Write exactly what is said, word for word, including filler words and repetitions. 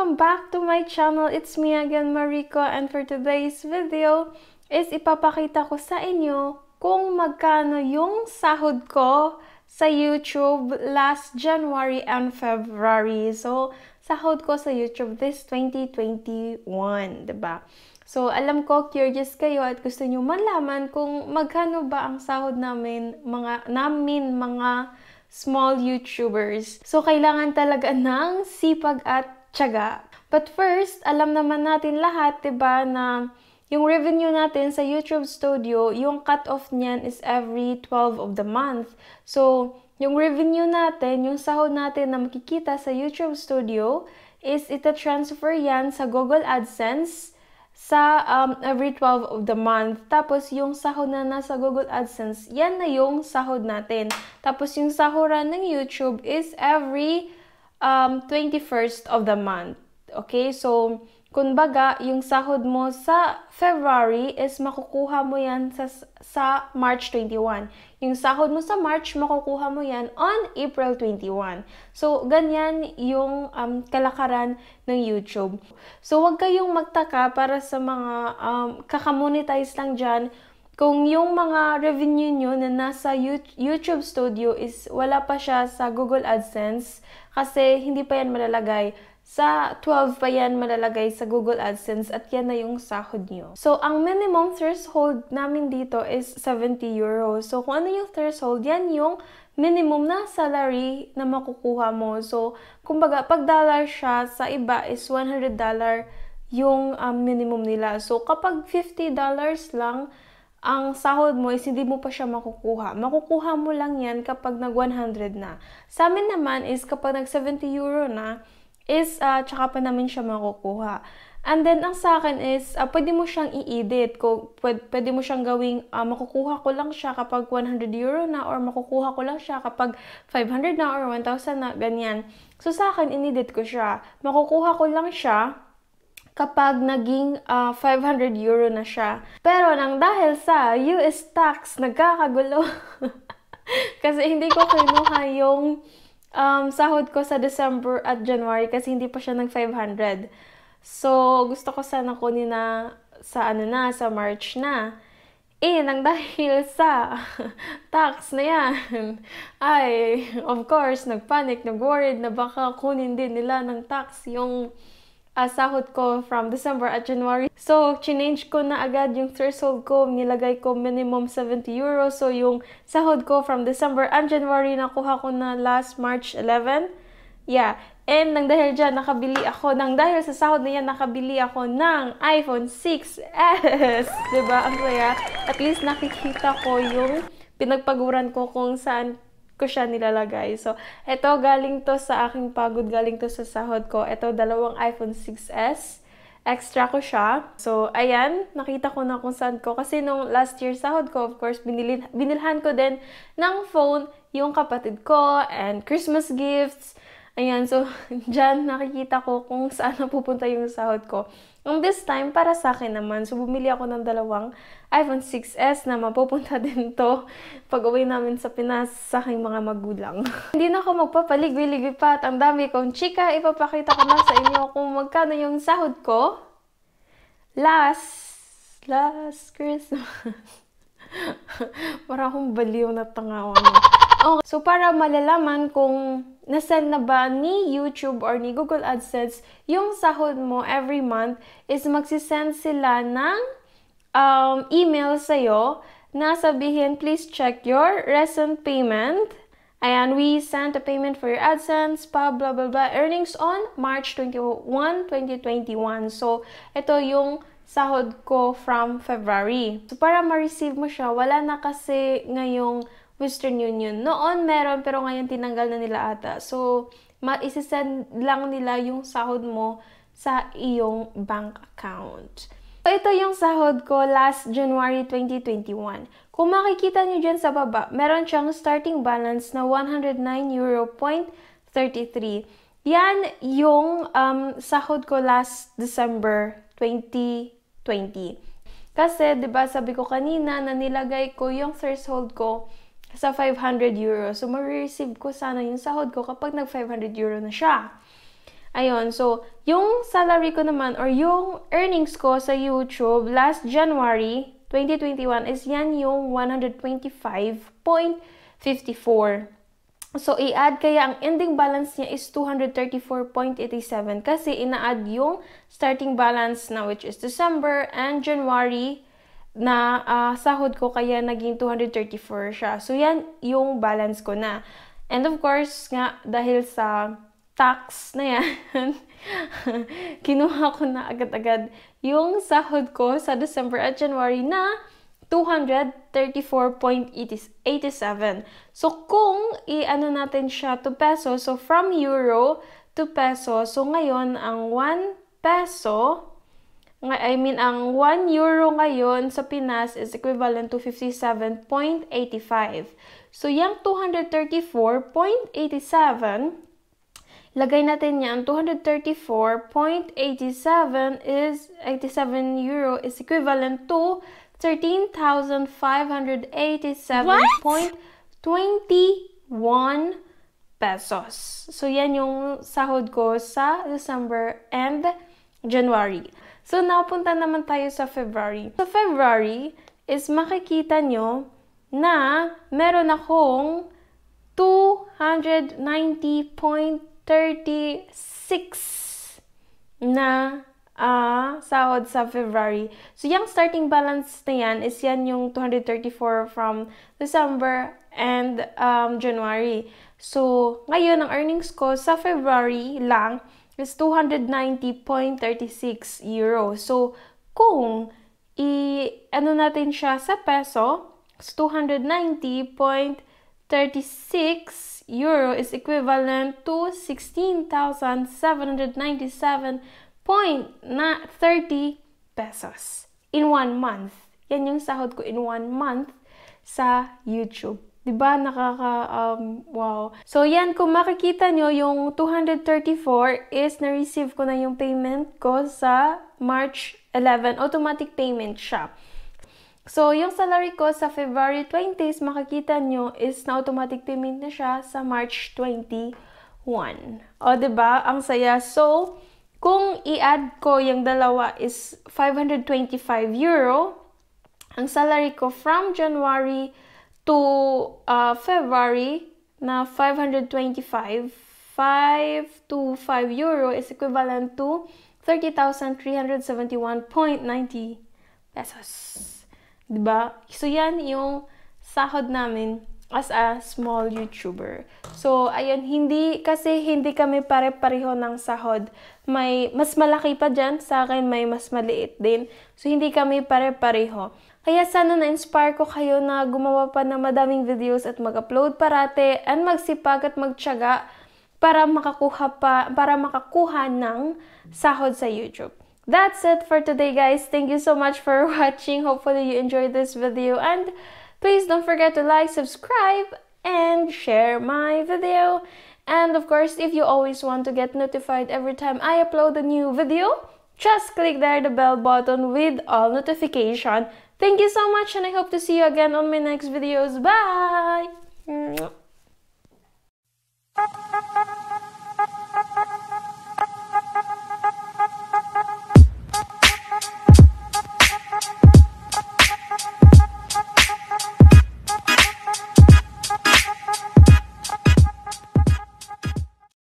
welcome back to my channel. It's me again, Mariko, and for today's video is ipapakita ko sa inyo kung magkano yung sahod ko sa YouTube last January and February. So, sahod ko sa YouTube this twenty twenty-one, diba? So, alam ko, curious kayo at gusto nyo malaman kung magkano ba ang sahod namin, mga, namin, mga small YouTubers. So, kailangan talaga ng sipag at tiyaga. But first, alam naman natin lahat, diba, na yung revenue natin sa YouTube Studio, yung cut-off niyan is every twelve of the month. So, yung revenue natin, yung sahod natin na makikita sa YouTube Studio is ita-transfer yan sa Google AdSense sa um, every twelve of the month. Tapos, yung sahod na nasa Google AdSense, yan na yung sahod natin. Tapos, yung sahuran ng YouTube is every um, twenty-first of the month. Okay? So, kumbaga, yung sahod mo sa February is makukuha mo yan sa, sa March twenty-one. Yung sahod mo sa March, makukuha mo yan on April twenty-one. So, ganyan yung um, kalakaran ng YouTube. So, wag kayong magtaka para sa mga um, kakamonetize lang dyan kung yung mga revenue nyo na nasa YouTube Studio is wala pa siya sa Google AdSense kasi hindi pa yan malalagay. Sa twelve pa yan malalagay sa Google AdSense at yan na yung sahod nyo. So, ang minimum threshold namin dito is seventy euros. So, kung ano yung threshold, yan yung minimum na salary na makukuha mo. So, kumbaga, pag dollar siya, sa iba is one hundred dollars yung um, minimum nila. So, kapag fifty dollars lang ang sahod mo is hindi mo pa siya makukuha. Makukuha mo lang yan kapag nag one hundred na. Sa amin naman is kapag nag seventy euro na, is uh, tsaka pa namin siya makukuha. And then, ang sa akin is, uh, pwede mo siyang i-edit. Pwede, pwede mo siyang gawing, uh, makukuha ko lang siya kapag one hundred euro na, or makukuha ko lang siya kapag five hundred na, or one thousand na, ganyan. So, sa akin, in-edit ko siya. Makukuha ko lang siya kapag naging uh, five hundred euro na siya. Pero, nang dahil sa U S tax, nagkakagulo. Kasi hindi ko kinuha yung Um, sahod ko sa December at January kasi hindi pa siya nag five hundred. So, gusto ko sana kunin na sa ano na, sa March na. Eh, nang dahil sa tax na yan, ay, of course, nagpanic, nag-worried na baka kunin din nila ng tax yung uh, sahod ko from December at January. So, change ko na agad yung threshold ko. Nilagay ko minimum seventy euros. So, yung sahod ko from December and January, nakuha ko na last March eleventh. Yeah. And nang dahil dyan, nakabili ako, nang dahil sa sahod na yan, nakabili ako ng iPhone six S. Diba? Ang saya. At least nakikita ko yung pinagpaguran ko kung saan ko siya nilalagay. So, ito galing to sa aking pagod, galing to sa sahod ko. Ito, dalawang iPhone six S. Extra ko siya. So, ayan, nakita ko na kung saan ko. Kasi nung last year sahod ko, of course, binilin, binilhan ko din ng phone yung kapatid ko and Christmas gifts. Ayan, so, dyan nakikita ko kung saan napupunta yung sahod ko. And this time, para sa akin naman, so bumili ako ng dalawang iPhone six S na mapupunta din to pag-uwi namin sa Pinas sa aking mga magulang. Hindi na ako magpapaligwi-ligwi pa at ang dami kong chika. Ipapakita ko na sa inyo kung magkano yung sahod ko last, last Christmas. Para akong baliw na tangawan. Okay. So, para malalaman kung nasend na ba ni YouTube or ni Google AdSense yung sahod mo every month is magsisend sila ng um, email sa'yo na sabihin, please check your recent payment. Ayan, we sent a payment for your AdSense, pa, blah, blah, blah, earnings on March twenty-first, twenty twenty-one. So, ito yung sahod ko from February. So, para ma-receive mo siya, wala na kasi ngayong Western Union. Noon meron, pero ngayon tinanggal na nila ata. So, ma-isisend lang nila yung sahod mo sa iyong bank account. So, ito yung sahod ko last January twenty twenty-one. Kung makikita nyo dyan sa baba, meron siyang starting balance na one hundred nine euro point thirty-three. Yan yung um, sahod ko last December twenty twenty. Kasi, di ba, sabi ko kanina na nilagay ko yung threshold ko sa five hundred euro. So, ma-receive ko sana yung sahod ko kapag nag five hundred euro na siya. Ayun, so, yung salary ko naman or yung earnings ko sa YouTube last January twenty twenty-one is yan yung one hundred twenty-five point five four. So, i-add kaya ang ending balance niya is two hundred thirty-four point eight seven kasi ina-add yung starting balance na which is December and January na uh, sahod ko kaya naging two hundred thirty-four siya. So, yan yung balance ko na. And of course, nga, dahil sa tax na yan, kinuha ko na agad-agad yung sahod ko sa December at January na two hundred thirty-four point eight seven. So, kung i-ano natin siya to peso, so from euro to peso, so ngayon, ang one peso, I mean, ang one euro ngayon sa Pinas is equivalent to fifty-seven point eight five. So, yung two hundred thirty-four point eight seven, lagay natin yan, two hundred thirty-four point eight seven is, eighty-seven euro is equivalent to thirteen thousand five hundred eighty-seven point two one pesos. So, yan yung sahod ko sa December and January. So, napunta naman tayo sa February. Sa February is makikita nyo na meron akong two hundred ninety point three six na uh, sahod sa February. So, yung starting balance na yan is yan yung two hundred thirty-four from December and um, January. So, ngayon, ang earnings ko sa February lang is two hundred ninety point three six euro. So, kung i-ano natin siya sa peso, two hundred ninety point three six euro is equivalent to sixteen thousand seven hundred ninety-seven point thirty pesos in one month. Yan yung sahod ko in one month sa YouTube. Diba? Nakaka, um, wow. So, yan, kung makikita nyo, yung two hundred thirty-four is na-receive ko na yung payment ko sa March eleventh. Automatic payment siya. So, yung salary ko sa February twentieth, makikita nyo, is na automatic payment na siya sa March twenty-first. O, diba? Ang saya. So, kung i-add ko yung dalawa is five hundred twenty-five euro, ang salary ko from January to uh, February na five hundred twenty-five, five to five euro is equivalent to thirty thousand three hundred seventy-one point nine zero pesos. Diba? So, yan yung sahod namin as a small YouTuber. So, ayun, hindi, kasi hindi kami pare-pareho ng sahod. May, mas malaki pa dyan, sa akin may mas maliit din. So, hindi kami pare-pareho. Kaya sana na-inspire ko kayo na gumawa pa ng madaming videos at mag-upload parate and magsipag at magtiyaga para makakuha pa, para makakuha ng sahod sa YouTube. That's it for today, guys. Thank you so much for watching. Hopefully you enjoyed this video, and please don't forget to like, subscribe, and share my video. And of course, if you always want to get notified every time I upload a new video, just click there the bell button with all notification. Thank you so much, and I hope to see you again on my next videos. Bye!